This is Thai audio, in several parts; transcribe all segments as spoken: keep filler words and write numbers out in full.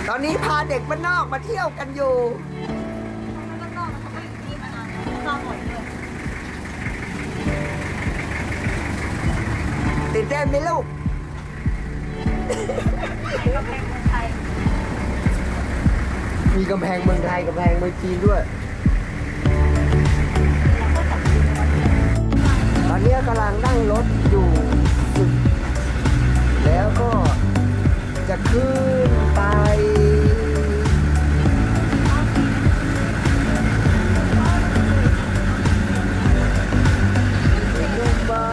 ตอนนี้พาเด็กบ้านนอกมาเที่ยวกันอยู่บ้านนอกเขาไม่อยู่ที่มานานแล้วข้าวหมดเลยตื่นเต้นไหมลูกมีกำแพงเมืองไทยกำแพงเมืองจีนด้วยตอนนี้กำลังนั่งรถอยู่แล้วก็จะขึ้นไปดูไบ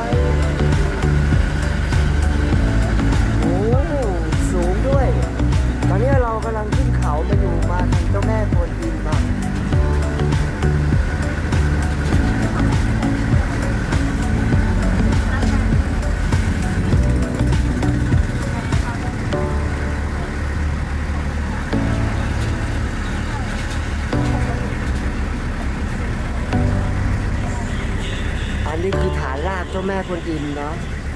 โอ้สูงด้วยตอนนี้เรากำลังขึ้นเขาไปอยู่มาทางเจ้าแม่กวนอิมมาอันนี้คือฐานรากเจ้าแม่กวนอิมเนาะ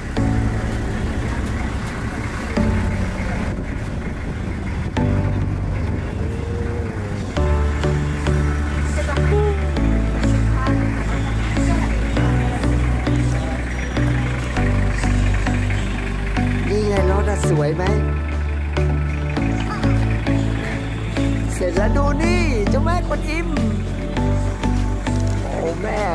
สวยไหมเสร็จแล้วดูนี่เจ้าแม่กวนอิมโอ้แม่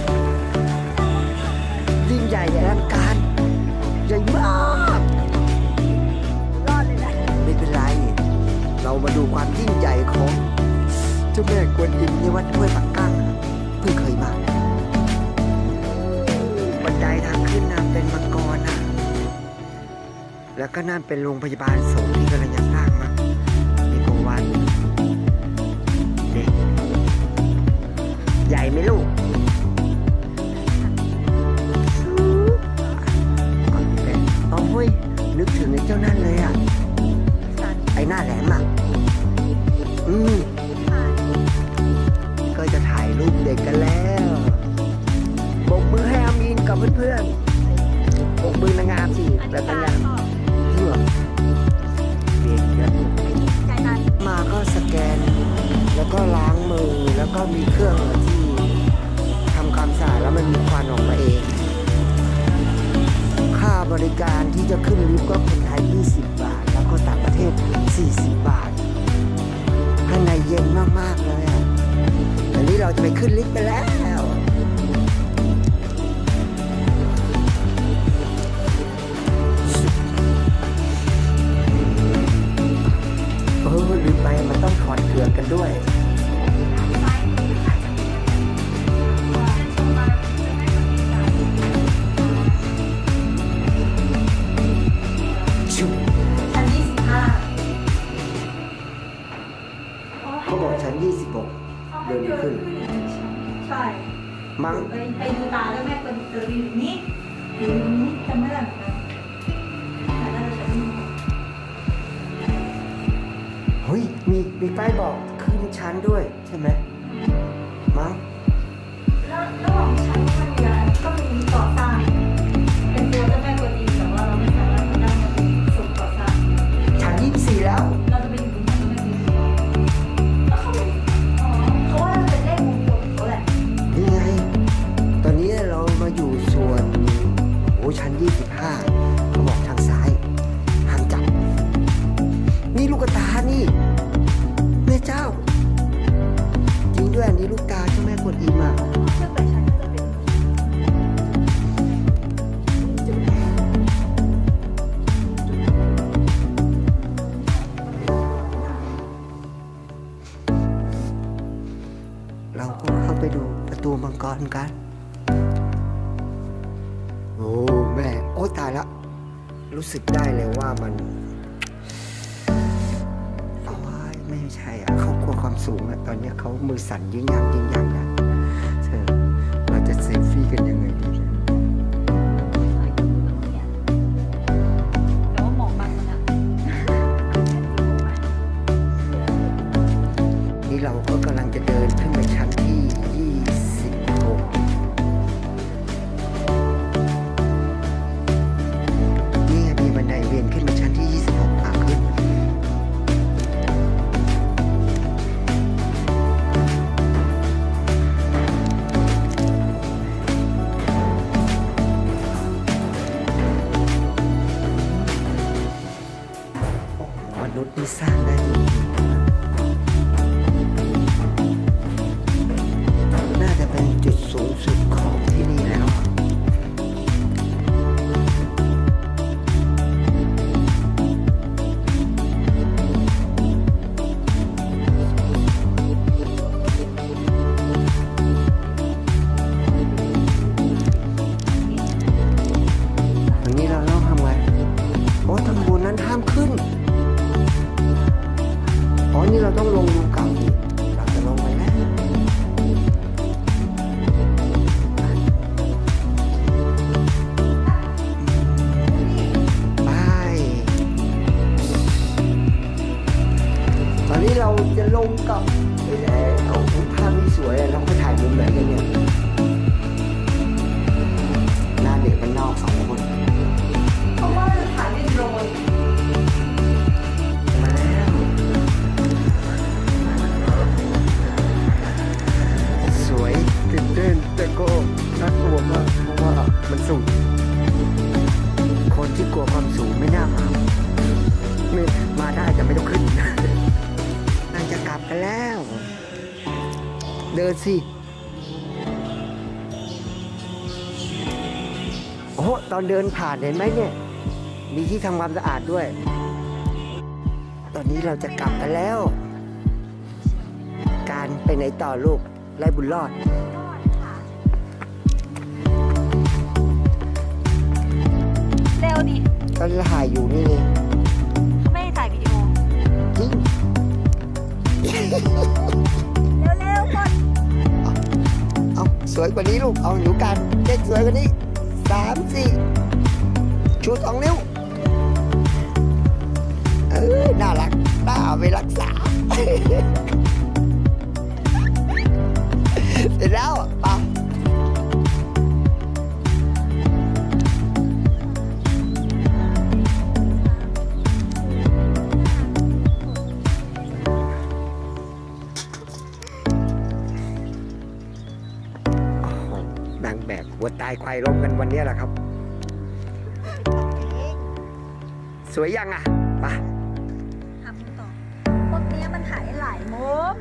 ยิ่งใหญ่อลังการใหญ่มากรอดเลยนะไม่เป็นไรเรามาดูความยิ่งใหญ่ของเจ้าแม่กวนอิมในวัดห้วยปักกั้งเพิ่งเคยมาบันไดทางขึ้นนะเป็นมังกรนะแล้วก็นั่นเป็นโรงพยาบาลสงฆ์ที่กำลังจะสร้างมามีโกวันเด็กใหญ่ไหมลูกเอาเฮ้ยนึกถึงไอ้เจ้านั่นเลยอ่ะไอ้หน้าแหลมอ่ะอืมก็จะถ่ายรูปเด็กกันแล้วบกมือให้อามีนกับเพื่อนๆบกมือนางงามสิแบบนางงามมาก็สแกนแล้วก็ล้างมือแล้วก็มีเครื่องที่ทำความสะอาดแล้วมันมีควันออกมาเองค่าบริการที่จะขึ้นลิฟต์ก็คนไทยยี่สิบบาทแล้วก็ต่างประเทศสี่สิบบาทข้างในเย็นมากๆเลยอ่ะตอนนี้เราจะไปขึ้นลิฟต์ไปแล้วลืมไปมันต้องถอดเกลือกันด้วยชั้นยี่สิบห้าเขาบอกชั้นยี่สิบหกเดินขึ้นใช่มั้งไปดูตาแล้วแม่คนเจออยู่นี่อยู่นี่จำไม่ได้เหมือนกันเฮ้ยมีมีป้ายบอกขึ้นชั้นด้วยใช่ไหมมั้งแล้วระหว่างชั้นมันมีอะไรก็มีก่อสร้างเป็นตัวเจ้าแม่กวนอิมแต่ว่าเราไม่สามารถทำได้มันเป็นสูงก่อสร้างชั้นยี่สิบสี่แล้วเราจะไปอยู่ตรงนั้นแล้วเขาอ๋อเขาว่ามันเป็นเลขมงคลเขาแหละนี่ไงตอนนี้เรามาอยู่ส่วนโอ้ชั้นยี่สิบห้าเขาบอกทางซ้ายห้ามจับนี่ลูกตานี่แม่เจ้าจริงด้วยอันนี้ลูกตาเจ้าแม่กวนอิมอ่ะเราก็เข้าไปดูประตูมังกรกันโอ้แม่โอ้ตายแล้วรู้สึกได้เลยว่ามันไม่ใช่อ่ะเขากลัวความสูงอ่ะตอนนี้เขามือสั่นยิ่งยังยิ่งยังนะเธอเราจะเซลฟี่กันยังไงดีแล้วมองบังมันอ่ะนี่เราก็กำลังจะเดินขึ้นไปชั้นที่ยี่สิบหกนี่มีบันไดเวียนขึ้นมาชั้นที่ยี่สิบหกอ่ะขึ้นนุษย์นี่สร้างได้จริงๆน่าจะเป็นจุดสูงสุดของที่นี่แล้วนี่เราต้องลงดูเก่าดิเราจะลงไปแล้วไปตอนนี้เราจะลงกับไปแล้วภาพนี้สวยเราไปถ่ายมุมไหนกันเนี่ยหน้าเด็กมันนอกสองคนเพราะว่าจะถ่ายเป็นโดรนแต่ก็น่ากลัวมากเพราะว่ามันสูงคนที่กลัวความสูงไม่น่ามาไม่มาได้แต่ไม่ต้องขึ้นน่าจะกลับกันแล้วเดินสิโอ้ตอนเดินผ่านเห็นไหมเนี่ยมีที่ทำความสะอาดด้วยตอนนี้เราจะกลับกันแล้วการไปไหนต่อลูกไล่บุญรอดเร็วดิก็ถ่ายอยู่นี่ไงเขาไม่ได้ถ่ายวิดีโอจริงเร็วๆก่อนเอาสวยกว่านี้ลูกเอาหนูกันเด็กสวยกว่านี้สามสี่ชูสองนิ้วเออน่ารักน่าเอาไปรักษาเสร็จแล้วป่ะนางแบบหัวตายควายล้มกันวันนี้แหละครับสวยยังอ่ะป่ะทำต่อพวกนี้มันถ่ายหลายมุม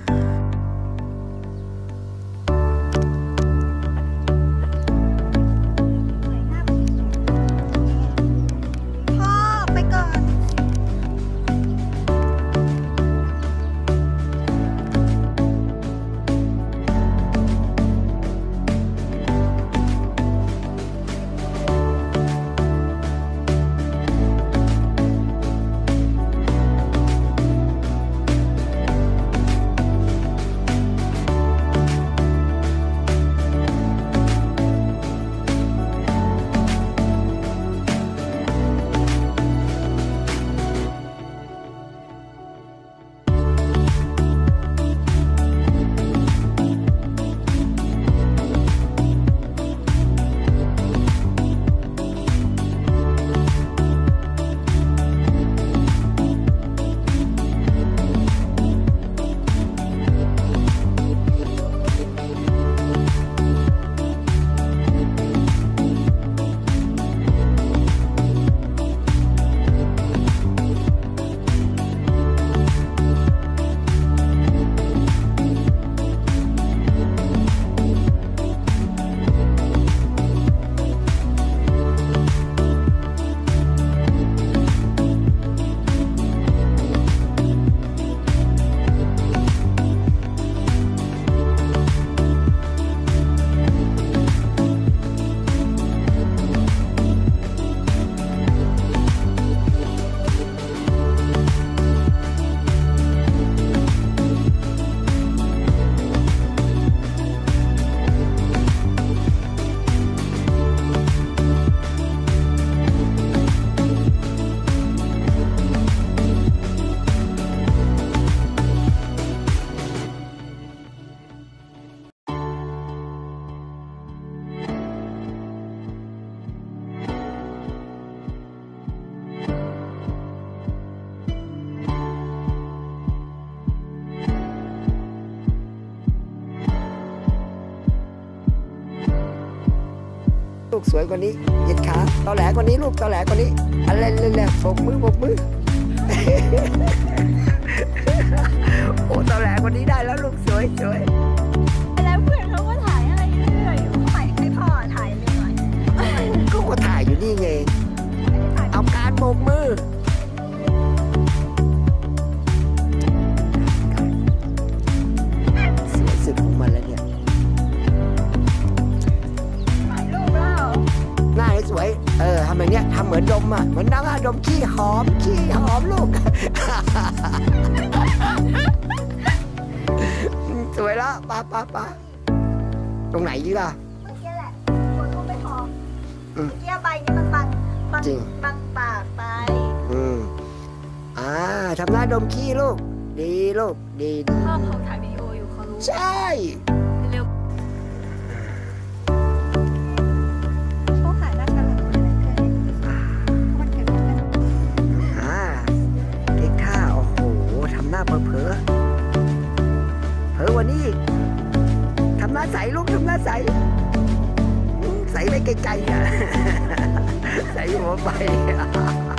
ลูกสวยกว่านี้เหยียดขาตอแหลกว่านี้ลูกตอแหลกว่านี้อะไรเร็วๆปกมือปกมือโอ้ตอนแรกวันนี้ได้แล้วลูกสวยสวยแล้วเพื่อนเขาก็ถ่ายอะไรเรื่อยๆอยู่เขาหมายให้พ่อถ่ายเลยหน่อยก็ก็ถ่ายอยู่นี่ไง เอาการโบกมือสวยสุดของมันแล้วเนี่ยถ่ายรูปแล้วหน้าให้สวย เออทำแบบเนี้ยทำเหมือนดมอ่ะ เหมือนน้องอะดมขี้หอม ขี้หอมลูก สวยแล้วป้าป้าป้าตรงไหนดีล่ะเมื่อกี้แหละคนก็ไม่พออืมเมื่อกี้ใบนี้มันบังบังจริงบังปากไปอืมอ่าทำหน้าดมขี้ลูก ดีลูก ดีดีพ่อเขาถ่ายวิดีโออยู่เขารู้ใช่เร็วพวกถ่ายหน้าฉลาดเลยมันเห็นมันอ่าเด็กท่าโอ้โหทำหน้าเผลอเผลอเผลอวันนี้อีกทำหน้าใสลูกทำหน้าใสใสไปไกลๆอ่ะ ใสหัวไป